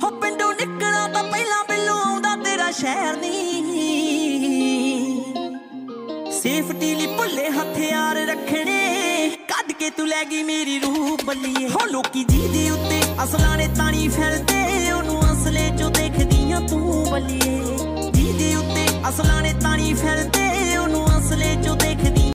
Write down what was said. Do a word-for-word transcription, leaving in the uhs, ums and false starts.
ਪਿੰਡੋਂ ਨਿਕਲਾਂ ਤਾਂ ਪਹਿਲਾਂ ਬਿੱਲੋ ਆਉਂਦਾ ਤੇਰਾ ਸ਼ਹਿਰ ਨੀ। ਸੇਫਟੀ ਲਈ ਭੁੱਲੇ ਹਥਿਆਰ ਰੱਖਣੇ, ਕੱਢ ਕੇ ਤੂੰ ਲੈ ਗਈ ਮੇਰੀ ਰੂਹ ਬੱਲੀਏ। ਹੋ ਲੋਕੀ ਜਿਹਦੇ ਉੱਤੇ ਅਸਲਾਂ ਨੇ ਤਾਣੀ ਫਿਰਦੇ, ਉਹਨੂੰ ਅਸਲੇ ਚੋਂ ਦੇਖਦੀਆਂ ਤੂੰ ਬੱਲੀਏ। ਜਿਹਦੇ ਉੱਤੇ ਅਸਲਾਂ ਨੇ ਤਾਣੀ ਫਿਰਦੇ